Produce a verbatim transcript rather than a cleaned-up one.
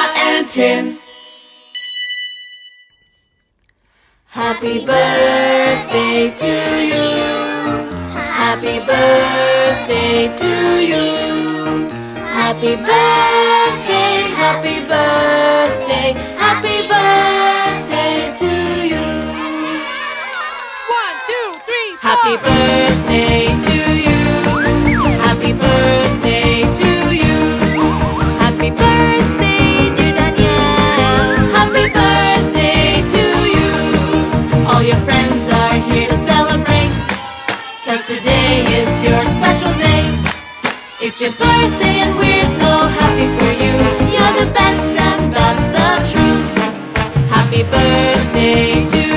and Tin. Happy birthday to you. Happy birthday to you. Happy birthday, happy birthday, happy birthday to you. One, two, three, four. Happy birthday to you. Happy birthday to you. Happy birthday, dear Danielle. Happy birthday to you. All your friends are here to celebrate, 'cause today is your special day. It's your birthday and we're so happy for you. You're the best and that's the truth. Happy birthday to